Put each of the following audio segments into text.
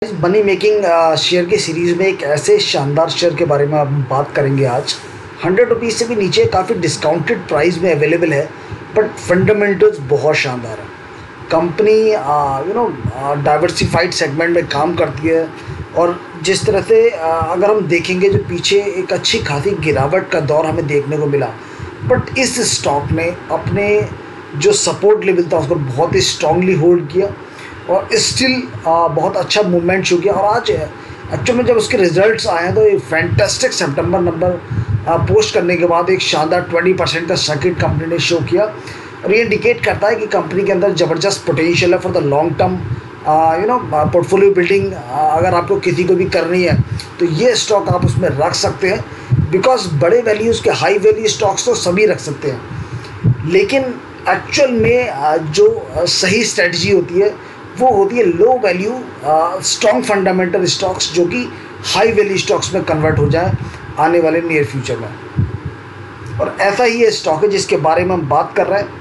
इस money making share की series में एक ऐसे शानदार शेयर के बारे में हम बात करेंगे आज। 100 रुपीज़ से भी नीचे काफ़ी डिस्काउंटेड प्राइस में अवेलेबल है, बट फंडामेंटल्स बहुत शानदार है। कंपनी डाइवर्सिफाइड सेगमेंट में काम करती है और जिस तरह से अगर हम देखेंगे जो पीछे एक अच्छी खासी गिरावट का दौर हमें देखने को मिला, बट इस स्टॉक ने अपने जो सपोर्ट लेवल था उसको बहुत ही स्ट्रांगली होल्ड किया और स्टिल बहुत अच्छा मूवमेंट शो किया। और आज एक्चुअल में जब उसके रिजल्ट्स आए हैं तो एक फैंटेस्टिक सितंबर नंबर पोस्ट करने के बाद एक शानदार 20% का सर्किट कंपनी ने शो किया और ये इंडिकेट करता है कि कंपनी के अंदर ज़बरदस्त पोटेंशियल है for the long term portfolio building. अगर आपको किसी को भी करनी है तो ये स्टॉक आप उसमें रख सकते हैं, बिकॉज बड़े वैल्यूज़ के हाई वैल्यू स्टॉक्स तो सभी रख सकते हैं, लेकिन एक्चुअल में जो सही स्ट्रेटजी होती है वो होती है low value strong fundamental stocks जो कि हाई वैल्यू स्टॉक्स में कन्वर्ट हो जाए आने वाले नियर फ्यूचर में। और ऐसा ही ये स्टॉक है जिसके बारे में हम बात कर रहे हैं।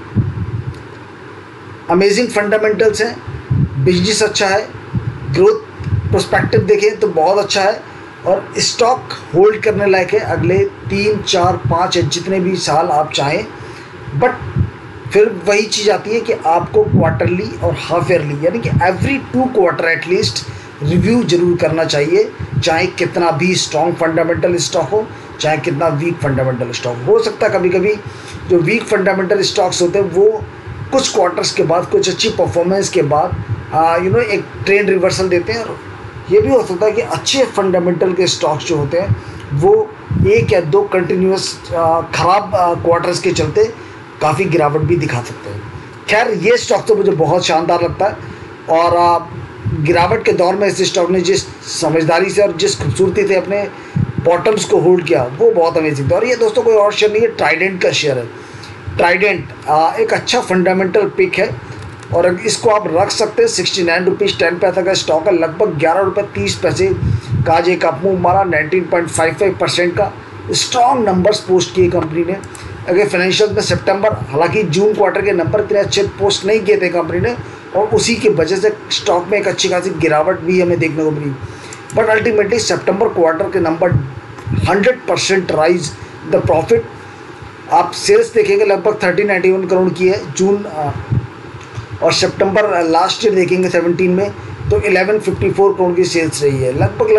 अमेजिंग फंडामेंटल्स हैं, बिजनेस अच्छा है, ग्रोथ प्रोस्पेक्टिव देखें तो बहुत अच्छा है और स्टॉक होल्ड करने लायक है अगले 3, 4, 5 जितने भी साल आप चाहें। बट फिर वही चीज़ आती है कि आपको क्वार्टरली और हाफ ईयरली यानी कि एवरी 2 क्वार्टर एटलीस्ट रिव्यू जरूर करना चाहिए, चाहे कितना भी स्ट्रॉन्ग फंडामेंटल स्टॉक हो, चाहे कितना वीक फंडामेंटल स्टॉक हो सकता है कभी कभी जो वीक फंडामेंटल स्टॉक्स होते हैं वो कुछ क्वार्टर्स के बाद कुछ अच्छी परफॉर्मेंस के बाद एक ट्रेंड रिवर्सल देते हैं। और ये भी हो सकता है कि अच्छे फंडामेंटल के स्टॉक्स जो होते हैं वो 1 या 2 कंटिन्यूस ख़राब क्वार्टर्स के चलते काफ़ी गिरावट भी दिखा सकते हैं। खैर ये स्टॉक तो मुझे बहुत शानदार लगता है और गिरावट के दौर में इस स्टॉक ने जिस समझदारी से और जिस खूबसूरती से अपने बॉटम्स को होल्ड किया वो बहुत अमेजिंग था। और ये दोस्तों कोई और शेयर नहीं है, ट्राइडेंट का शेयर है। ट्राइडेंट एक अच्छा फंडामेंटल पिक है और इसको आप रख सकते हैं। 69 रुपीज़ 10 पैसा का स्टॉक है, लगभग 11 रुपये 30 पैसे का आज एक अप मूव मारा, 19.55% का स्ट्रॉन्ग नंबर्स पोस्ट किए कंपनी ने। अगर फाइनेंशियल में सितंबर, हालांकि जून क्वार्टर के नंबर इतने अच्छे पोस्ट नहीं किए थे कंपनी ने और उसी की वजह से स्टॉक में एक अच्छी खासी गिरावट भी हमें देखने को मिली, बट अल्टीमेटली सितंबर क्वार्टर के नंबर 100% राइज द प्रॉफिट। आप सेल्स देखेंगे लगभग 1391 करोड़ की है जून और सितंबर लास्ट ईयर देखेंगे 17 में तो 1154 करोड़ की सेल्स रही है।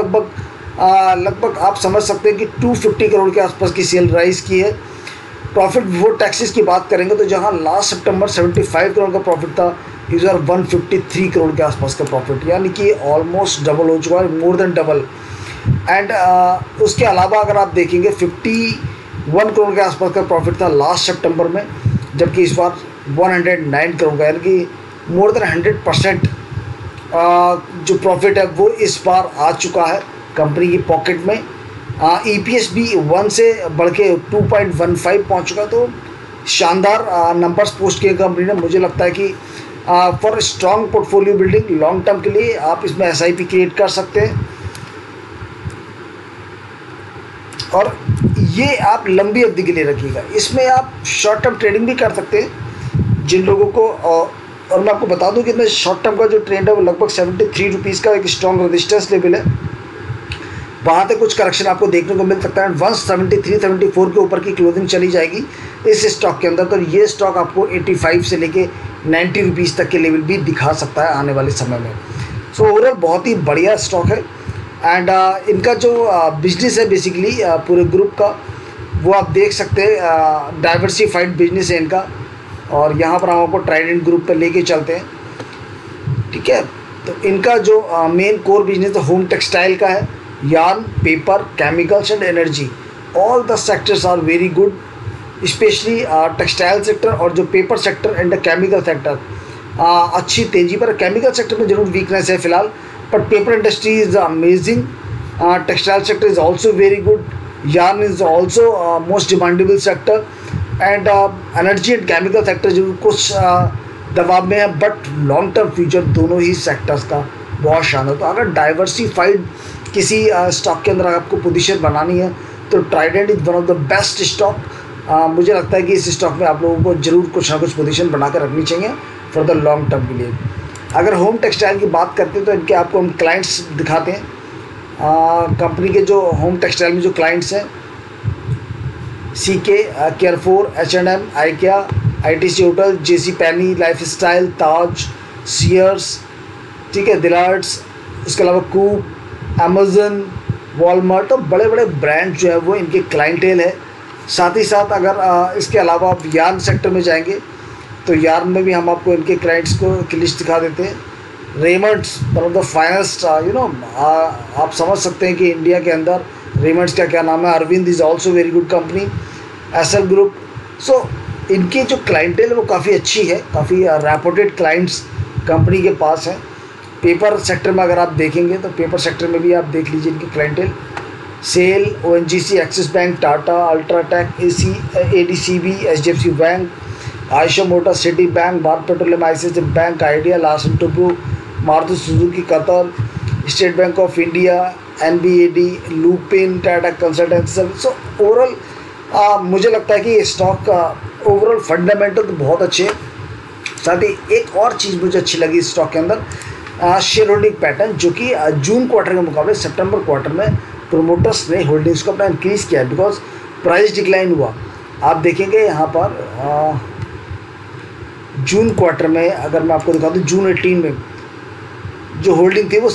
लगभग आप समझ सकते हैं कि 250 करोड़ के आसपास की सेल राइज की है। प्रॉफिट बिफोर टैक्सेस की बात करेंगे तो जहां लास्ट सितंबर 75 करोड़ का प्रॉफिट था, इस बार 153 करोड़ के आसपास का प्रॉफिट, यानी कि ऑलमोस्ट डबल हो चुका है, मोर देन डबल। एंड उसके अलावा अगर आप देखेंगे 51 करोड़ के आसपास का प्रॉफिट था लास्ट सितंबर में, जबकि इस बार 109 करोड़ का, यानी कि मोर देन 100% जो प्रॉफिट है वो इस बार आ चुका है कंपनी की पॉकेट में। EPS भी 1 से बढ़ के 2.15 पहुँच चुका, तो शानदार नंबर्स पोस्ट किए कंपनी ने। मुझे लगता है कि for strong portfolio building long term के लिए आप इसमें SIP क्रिएट कर सकते हैं और ये आप लंबी अवधि के लिए रखिएगा। इसमें आप शॉर्ट टर्म ट्रेडिंग भी कर सकते हैं जिन लोगों को, और मैं आपको बता दूं कि इसमें शॉर्ट टर्म का जो ट्रेंड है वो लगभग 73 रुपीज़ का एक स्ट्रॉन्ग रेजिस्टेंस लेवल है, वहाँ तक कुछ करेक्शन आपको देखने को मिल सकता है। 173-74 के ऊपर की क्लोजिंग चली जाएगी इस स्टॉक के अंदर, तो ये स्टॉक आपको 85 से लेके 90 रुपीज़ तक के लेवल भी दिखा सकता है आने वाले समय में। सो ओवरऑल बहुत ही बढ़िया स्टॉक है एंड इनका जो बिजनेस है बेसिकली पूरे ग्रुप का वो आप देख सकते हैं, डाइवर्सिफाइड बिजनेस है इनका। और यहाँ पर हम आपको ट्राइडेंट ग्रुप पर लेके चलते हैं, ठीक है। तो इनका जो main core business home textile का है, yarn, paper, chemicals and energy, all the sectors are very good, specially textile sector और जो paper sector and the chemical sector अच्छी तेज़ी पर। केमिकल सेक्टर में जरूर वीकनेस है फिलहाल, but paper industry is amazing, textile sector is also very good, yarn is also most demandable sector and energy and chemical sector जरूर कुछ दबाव में है, बट लॉन्ग टर्म फ्यूचर दोनों ही सेक्टर्स का बहुत शानदार। तो अगर डाइवर्सिफाइड किसी स्टॉक के अंदर आपको पोजीशन बनानी है तो Trident is one of the best stock. मुझे लगता है कि इस स्टॉक में आप लोगों को जरूर कुछ ना कुछ पोजीशन बना कर रखनी चाहिए फॉर द लॉन्ग टर्म के लिए। अगर होम टेक्सटाइल की बात करते हैं तो इनके आपको हम क्लाइंट्स दिखाते हैं। कंपनी के जो होम टेक्सटाइल में जो क्लाइंट्स हैं, CK, Carrefour, H&M, IKEA, ITC hotel, JC Penney, Lifestyle, Taj, Sears, ठीक है, दिलार्ट्स, उसके अलावा कूप, अमेजन, वॉलमार्ट, तो बड़े बड़े ब्रांड जो है वो इनके क्लाइंटेल है। साथ ही साथ अगर इसके अलावा आप यार्न सेक्टर में जाएंगे तो यार्न में भी हम आपको इनके क्लाइंट्स को की लिस्ट दिखा देते हैं। Raymonds, one of the finest, आप समझ सकते हैं कि इंडिया के अंदर रेमंड्स का क्या नाम है। Arvind is also very good company, SL group. So इनकी जो क्लाइंटेल है वो काफ़ी अच्छी है, काफ़ी रेपुटेड क्लाइंट्स कंपनी के पास हैं। पेपर सेक्टर में अगर आप देखेंगे तो पेपर सेक्टर में भी आप देख लीजिए इनकी clientele. SAIL, ONGC, Axis bank, Tata, UltraTech, ADCB, HDFC bank, Ayesha motors, Citi bank, Bharat petroleum, ICICI bank, Idea, Larsen Toubro, Maruti Suzuki Qatar, State Bank of India, NBAD, Lupin, Tata Consultancy Service. So overall मुझे लगता है कि ये स्टॉक का overall fundamental तो बहुत अच्छे हैं। साथ ही एक और चीज़ मुझे अच्छी लगी इस स्टॉक के अंदर, शेयर होल्डिंग पैटर्न, जो कि जून क्वार्टर के मुकाबले सितंबर क्वार्टर में प्रोमोटर्स ने होल्डिंग्स को अपना इंक्रीज़ किया है बिकॉज प्राइस डिक्लाइन हुआ। आप देखेंगे यहाँ पर जून क्वार्टर में अगर मैं आपको दिखा दूँ, जून 18 में जो होल्डिंग थी वो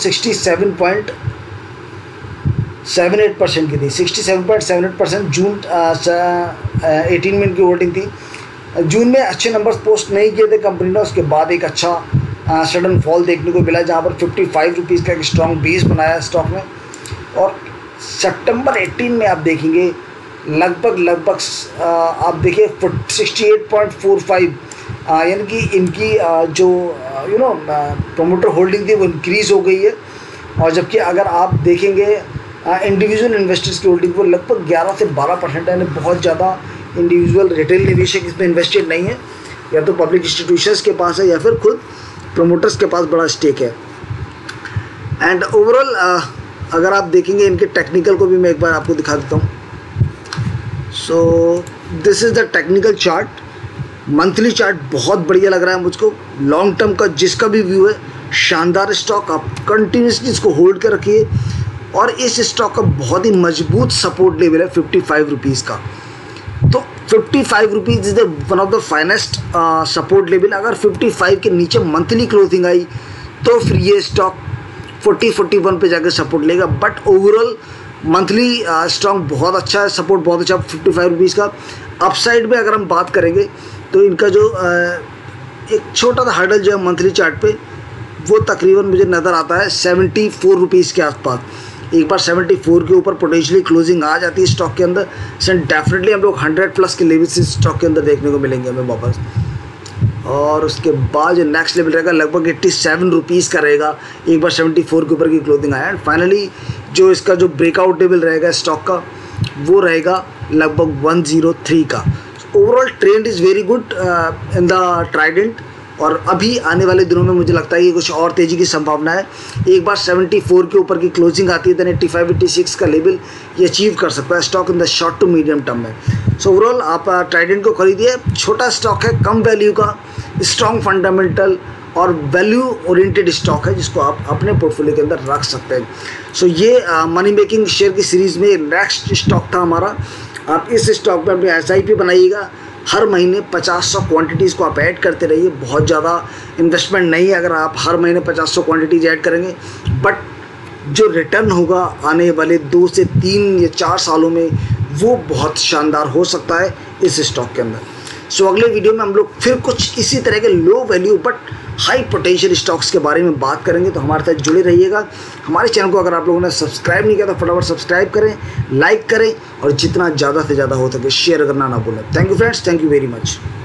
67.78% की थी। 67.78% जून 18 में इनकी होल्डिंग थी। जून में अच्छे नंबर्स पोस्ट नहीं किए थे कंपनी ने, उसके बाद एक अच्छा सडन फॉल देखने को मिला जहाँ पर 55 रुपीज़ का एक स्ट्रॉन्ग बेस बनाया स्टॉक में। और सितंबर 18 में आप देखेंगे लगभग आप देखिए 68.45, यानी कि इनकी जो प्रोमोटर होल्डिंग थी वो इंक्रीज़ हो गई है। और जबकि अगर आप देखेंगे इंडिविजुअल इन्वेस्टर्स की होल्डिंग वो लगभग 11 से 12% है, यानी बहुत ज़्यादा इंडिविजुअल रिटेल निवेशक इसमें इन्वेस्टेड नहीं है, या तो पब्लिक इंस्टीट्यूशंस के पास है या फिर खुद प्रोमोटर्स के पास बड़ा स्टेक है। एंड ओवरऑल अगर आप देखेंगे इनके टेक्निकल को भी मैं एक बार आपको दिखा देता हूँ। So this is the technical chart. Monthly chart बहुत बढ़िया लग रहा है मुझको। लॉन्ग टर्म का जिसका भी व्यू है, शानदार स्टॉक, आप कंटिन्यूसली इसको होल्ड कर रखिए। और इस स्टॉक का बहुत ही मजबूत सपोर्ट लेवल है 55 रुपीज़ का। तो 55 rupees is one of the finest support level. अगर 55 के नीचे मंथली क्लोजिंग आई तो फिर ये स्टॉक 40-41 पे जाकर सपोर्ट लेगा। बट ओवरऑल मंथली स्टॉक बहुत अच्छा है, सपोर्ट बहुत अच्छा 55 रुपीज़ का। अपसाइड में अगर हम बात करेंगे तो इनका जो एक छोटा सा हर्डल जो है मंथली चार्ट पे वो तकरीबन मुझे नज़र आता है 74 रुपीज़ के आसपास। एक बार 74 के ऊपर पोटेंशियली क्लोजिंग आ जाती है स्टॉक के अंदर, डेफिनेटली हम लोग 100 प्लस के लेवल से स्टॉक के अंदर देखने को मिलेंगे हमें वापस। और उसके बाद जो नेक्स्ट लेवल रहेगा लगभग 87 रुपीज़ का रहेगा, एक बार 74 के ऊपर की क्लोजिंग आया। एंड फाइनली जो इसका जो ब्रेकआउट लेवल रहेगा स्टॉक का वो रहेगा लगभग 103 का। Overall trend is very good in the Trident. और अभी आने वाले दिनों में मुझे लगता है कि कुछ और तेज़ी की संभावना है। एक बार 74 के ऊपर की क्लोजिंग आती है तो 85-86 का लेवल ये अचीव कर सकता है stock in the short to medium term में। सो ओवरऑल आप ट्राइडेंट को खरीदिए। छोटा स्टॉक है, कम वैल्यू का, स्ट्रॉन्ग फंडामेंटल और वैल्यू ओरिएंटेड स्टॉक है जिसको आप अपने पोर्टफोलियो के अंदर रख सकते हैं। सो ये मनी मेकिंग शेयर की सीरीज़ में नेक्स्ट स्टॉक था हमारा। आप इस स्टॉक में अपनी SIP बनाइएगा। हर महीने 50-100 क्वांटिटीज़ को आप ऐड करते रहिए। बहुत ज़्यादा इन्वेस्टमेंट नहीं है अगर आप हर महीने 50-100 क्वांटिटीज़ ऐड करेंगे, बट जो रिटर्न होगा आने वाले 2 से 3 या 4 सालों में वो बहुत शानदार हो सकता है इस स्टॉक के अंदर। सो अगले वीडियो में हम लोग फिर कुछ इसी तरह के low value but high potential stocks के बारे में बात करेंगे, तो हमारे साथ जुड़े रहिएगा। हमारे चैनल को अगर आप लोगों ने सब्सक्राइब नहीं किया तो फटाफट सब्सक्राइब करें, लाइक करें और जितना ज़्यादा से ज़्यादा हो सके शेयर करना ना भूलें। Thank you friends, thank you very much.